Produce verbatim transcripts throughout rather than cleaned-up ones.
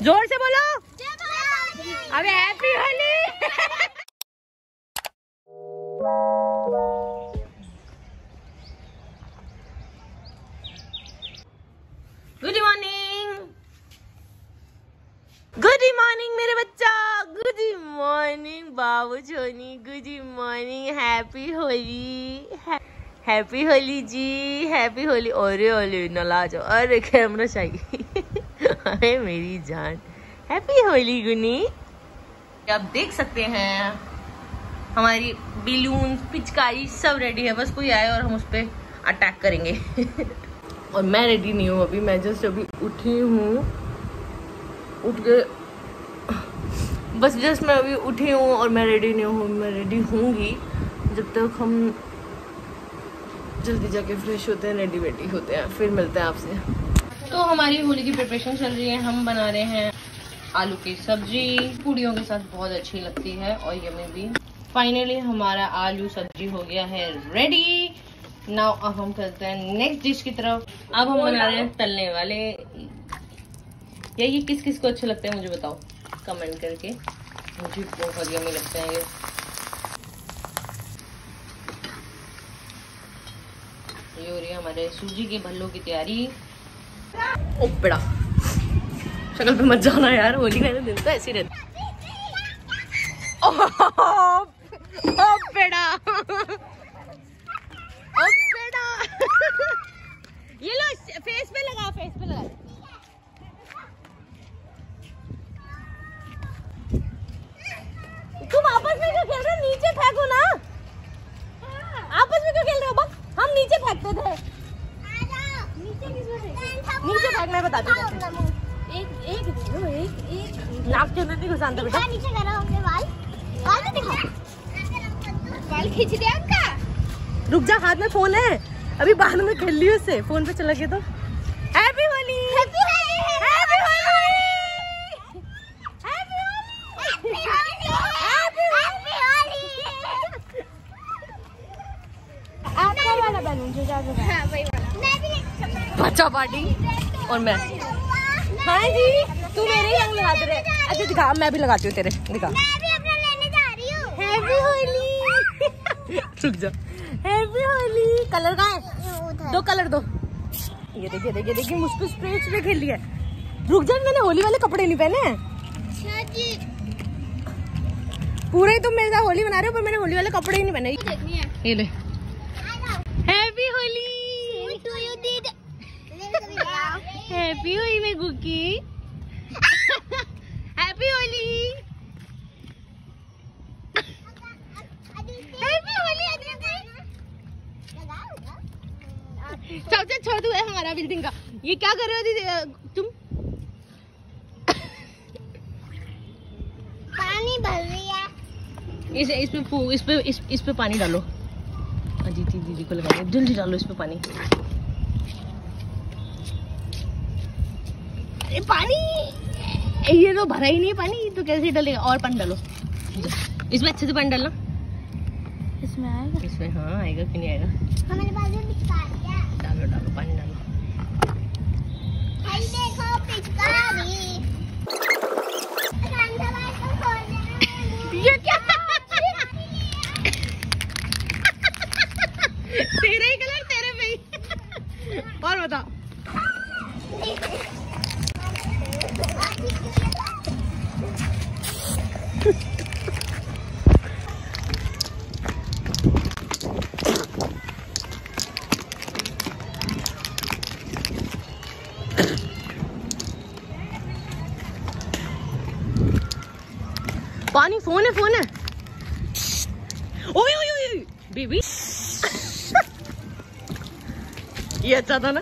जोर से बोलो। अबे happy Holi. Good morning, good morning मेरे बच्चा, गुड मॉर्निंग बाबू छोनी, good morning, happy Holi, happy Holi जी, हैप्पी होली। अरे अरे नला जाओ, अरे कैमरा चाहिए। अरे मेरी जान, हैप्पी होली गुनी। आप देख सकते हैं हमारी बैलून पिचकारी सब रेडी है, बस कोई आए और हम उस पर अटैक करेंगे। और मैं रेडी नहीं हूँ अभी, मैं जस्ट अभी उठी हूँ, उठ के बस जस्ट मैं अभी उठी हूँ और मैं रेडी नहीं हूँ। मैं रेडी होंगी जब तक हम जल्दी जाके फ्रेश होते हैं, रेडी वेडी होते हैं, फिर मिलते हैं आपसे। तो हमारी होली की प्रिपरेशन चल रही है, हम बना रहे हैं आलू की सब्जी, पूड़ियों के साथ बहुत अच्छी लगती है और यम्मी भी। फाइनली हमारा आलू सब्जी हो गया है रेडी। नाउ अब हम चलते हैं नेक्स्ट डिश की तरफ। अब हम बना रहे हैं तलने वाले। या ये किस किस को अच्छे लगते हैं मुझे बताओ कमेंट करके, मुझे बहुत यम्मी लगते हैं ये। ये हो रही है हमारे सूजी के भल्लों की तैयारी। ओ बेड़ा, शक्ल पे मत जाना यार, होली का दिन तो ऐसे रहता। ओ बेड़ा, ओ बेड़ा। ये लो फेस पे लगा, फेस पे लगा। तुम आपस में क्यों खेल रहे हो? नीचे फेंको ना। आपस में क्यों खेल रहे हो? बस हम नीचे फेंकते थे। नीचे किस वजह? नीचे फेंकना है, बताते हैं। एक एक दो, एक एक नाक के अंदर नहीं घुसाना बेटा। नीचे करो अपने बाल, बाल में दिखाओ, बाल खींच दिया उनका। रुक जा, हाथ में फोन है, अभी बाद में खेल लियो उससे, फोन पे चला के। तो happy Holi, happy Holi, happy Holi, happy Holi, happy Holi. आपका वाला बैलून जो जा रहा है, वही वाला। मैं भी बच्चा पार्टी और मैं। हाँ जी, तू मेरे ही रंग लगा दे। अच्छा दिखा, मैं भी लगाती हूँ तेरे, दिखा। मैं भी अपना लेने जा रही हूँ। हैप्पी होली। रुक जा, हैप्पी होली। कलर कहाँ है? दो कलर दो। ये देखिए देखिए देखिए, मुझ पे स्प्रे स्प्रे खेल लिया। रुक जा, मैंने होली वाले कपड़े नहीं पहने हैं। पूरे ही तुम मेरे साथ होली बना रहे हो, पर मैंने होली वाले कपड़े ही नहीं पहने। ये ले, हैप्पी होली। हैप्पी होली में गुकी, हैप्पी होली, हैप्पी होली। सबसे छोड़ दो है हमारा बिल्डिंग का। ये क्या कर रहे हो दीदी तुम? पानी भर रही है। इस इसमें फू इस पे इस इस पे पानी डालो। अदिति दीदी को लगा, जल्दी डालो इस पे पानी। अरे पानी, ये तो भरा ही नहीं है पानी, तो कैसे डालेगा? और पानी डालो इसमें, अच्छे से पानी डालना। इसमें आएगा? इसमें हाँ आएगा, क्यों नहीं आएगा? हमारे पास में पिचकारी है। डालो डालो पानी डालो। देखो पिचकारी। ये क्या? तेरे ही कलर तेरे पे ही। और बता। पानी, फोन है, फोन है। ओए ओए ओए बेबी। ये अच्छा था ना?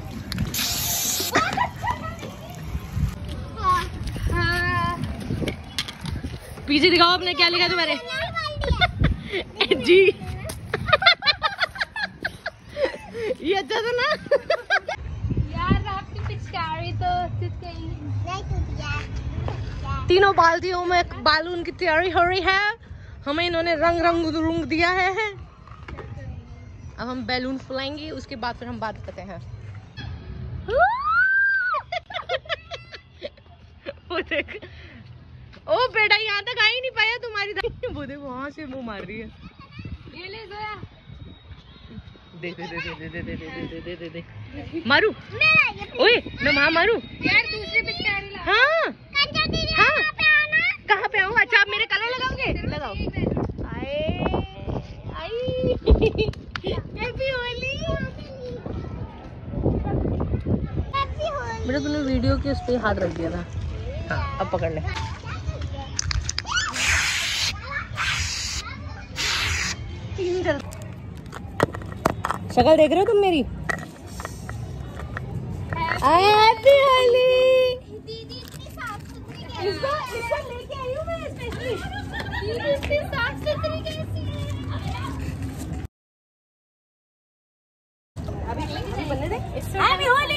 पीछे दिखाओ अपने, क्या लिखा तुम्हारे? जी। ये अच्छा था ना? यार आपकी पिचकारी तो तीनों बाल्टियों में बालून की तैयारी हो रही है। हमें इन्होंने रंग रंग रुंग दिया है। अब हम बैलून फुलाएंगे, उसके बाद फिर हम बात करते हैं। देख, ओ बेटा यहाँ तक आ ही नहीं पाया तुम्हारी दादी। वो देख वहाँ से मुंह मार रही है। ये ले जोया। दे दे दे दे दे दे दे दे दे दे मारू। ओए मैं वहाँ मारू यार दूसरी पिचकारी ला। हाँ हाँ कहाँ पे आऊँ? अच्छा आप मेरे कलर लगाओगे? लगाओ। आए आई हैप्पी होली। बेटा तूने वीडियो के उस पे हाथ रख दिया था। हाँ अब पकड़ ले। शक्ल देख रहे हो तुम मेरी? हैप्पी होली। दीदी इतनी साफ सुथरी कैसी? इसको इसको लेके आई हूँ मैं स्पेशली। दीदी इतनी साफ सुथरी कैसी है? अभी अभी बनने दे। हैप्पी होली।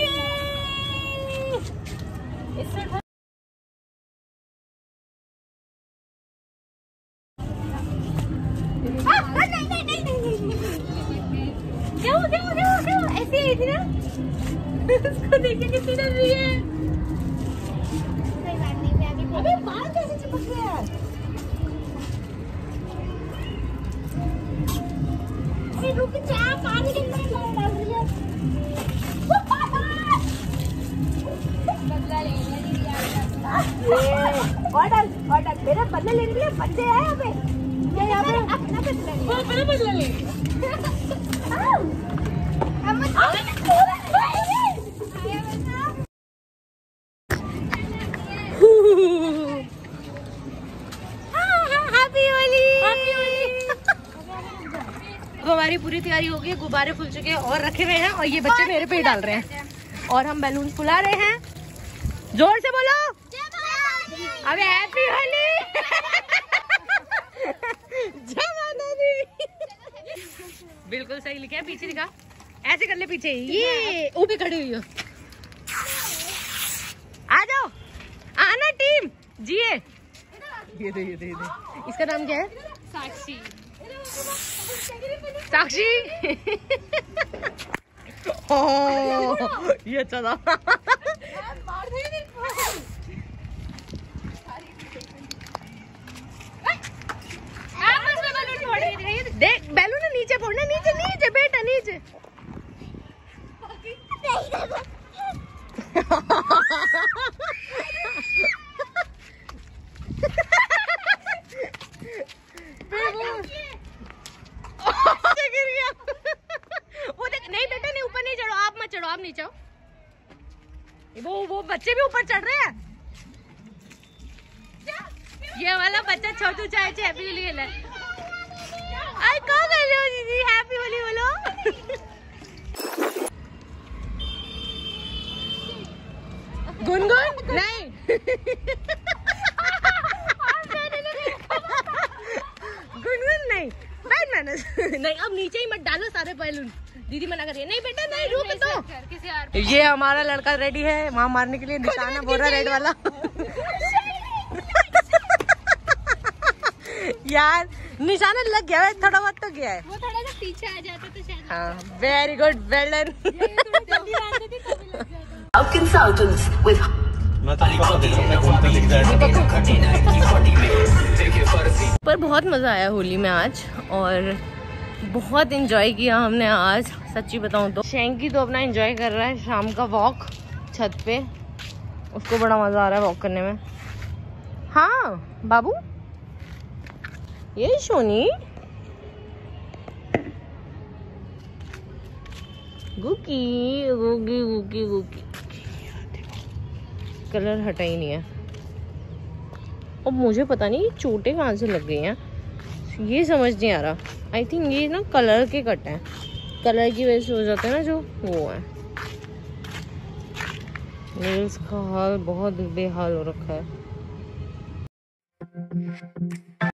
जाओ जाओ जाओ जाओ ऐसे ही थी ना। उसको देखे किसी ने भी है। अबे बाल कैसे चिपक गया है? अरे रुक जा, पानी के अंदर डाल रही है। बदला ले और डाल और डाल। मेरा बदला लेने के लिए बच्चे हैं यहाँ पे। ये यहाँ पे अपना बदला ले। अपना बदला ले। अब हमारी पूरी तैयारी हो गई है, गुब्बारे फूल चुके हैं और रखे हुए हैं और ये बच्चे मेरे पे ही डाल रहे हैं और हम बैलून फुला रहे हैं। जोर से बोलो अबे हैप्पी होली। जय माता दी। बिल्कुल सही लिखा है। पीछे दिखा, ऐसे कर ले पीछे। ये ऊपर खड़ी हुई हो। आ जाओ आना टीम जिए। ये दे ये दे ये दे। इसका नाम क्या है? साक्षी। साक्षी। ओ, ये अच्छा था। देख बैलून ना नीचे फोड़ना। नीचे नीचे बेटा नीचे। गिर गया। वो देख नहीं बेटा नहीं, ऊपर नहीं चढ़ो। आप मत चढ़ो, आप नीचे आओ। वो वो बच्चे भी ऊपर चढ़ रहे हैं। ये वाला बच्चा छोटू चाहे हैप्पी होली खेला। आई कहाँ कर रहे हो दीदी? हैप्पी होली बोलो। गुनगुन नहीं। गुनगुन नहीं। बैठ मैनस नहीं। अब नीचे ही मत डालो सारे बैलून। दीदी मना कर रही है। नहीं बेटा नहीं, रुक तो। किसी और ये हमारा लड़का रेडी है वहाँ मारने के लिए। निशाना बोल रहा रेड वाला। यार निशाना लग गया है, थोड़ा बहुत तो गया है। वो थोड़ा सा पीछे आ जाता तो शायद। हाँ वेरी गुड वेल डन। पर बहुत मजा आया होली में आज और बहुत एंजॉय किया हमने आज। सच्ची बताऊं तो शैंकी तो अपना एंजॉय कर रहा है शाम का वॉक छत पे। उसको बड़ा मजा आ रहा है वॉक करने में। हाँ बाबू ये शोनी गुकी गुकी गुकी गुकी। कलर हटा ही नहीं है। अब मुझे पता नहीं ये चोटें कहाँ से लग गई हैं, ये समझ नहीं आ रहा। आई थिंक ये ना कलर के कट हैं। कलर की वजह से हो जाते हैं ना जो, वो है। नेल्स का हाल बहुत बेहाल हो रखा है।